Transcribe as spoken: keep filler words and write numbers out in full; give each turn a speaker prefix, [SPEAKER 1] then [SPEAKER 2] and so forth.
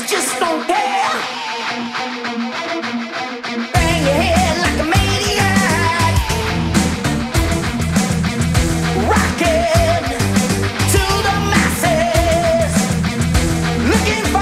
[SPEAKER 1] just don't care. Bang your head like a maniac, rocking to the masses, looking for